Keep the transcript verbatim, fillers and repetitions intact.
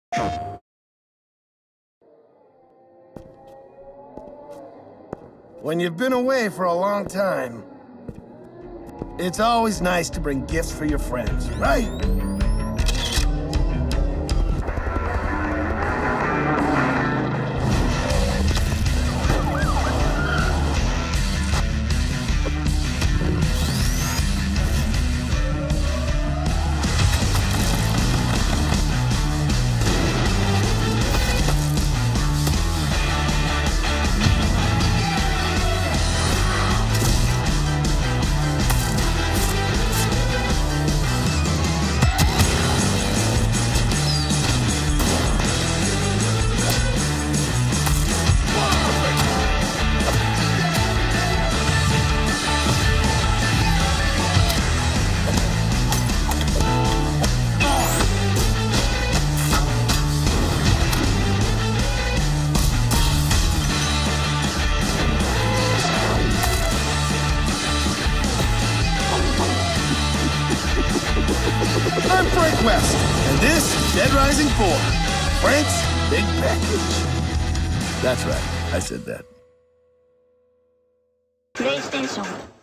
When you've been away for a long time, it's always nice to bring gifts for your friends, right? I'm Frank West, and this is Dead Rising four, Frank's Big Package. That's right, I said that. PlayStation